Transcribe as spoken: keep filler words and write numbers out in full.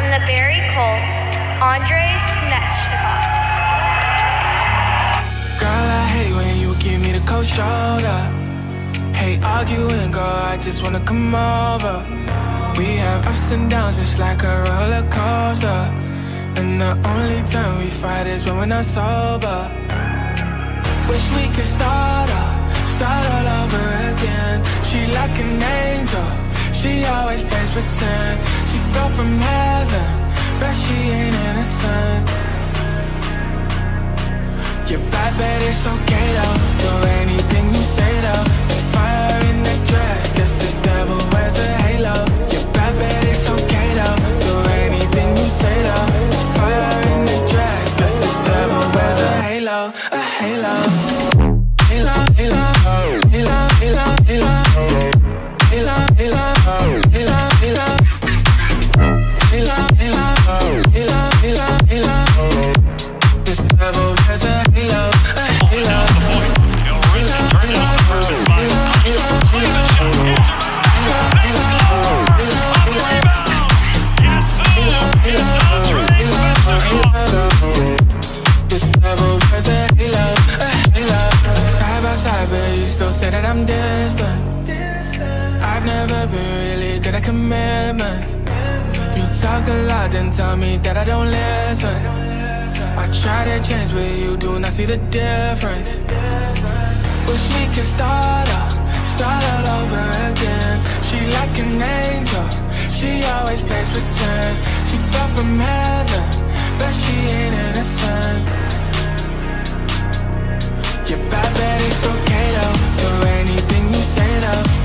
the Barrie Colts, Andrei Svechnikov. Girl, I hate when you give me the cold shoulder. Hate arguing, girl, I just wanna come over. We have ups and downs just like a roller coaster, and the only time we fight is when we're not sober. Wish we could start up, start all over again. She like an angel, she always plays pretend. She fell from heaven, but she ain't innocent. You're bad, but it's okay though. Do anything you say though. The fire in that dress, guess this devil wears a halo. You're bad, but it's okay though. Do anything you say though. The fire in the dress, guess this devil wears a halo, a halo. Halo, halo, halo, halo, halo, halo, halo, halo, halo. Halo, halo, halo, halo, halo. This devil wears a halo, a halo. Halo, halo, halo, halo, halo. Halo, halo, halo, halo. Halo, halo, halo, halo. This devil wears a halo, a halo. Side by side, but you still say that I'm distant. I've never been really good at commitment. You talk a lot, then tell me that I don't listen. I try to change, but you do not see the difference. Wish we could start up, start all over again. She like an angel, she always plays pretend. She fell from heaven, but she ain't innocent. You're bad, but it's okay though. Do anything you say though.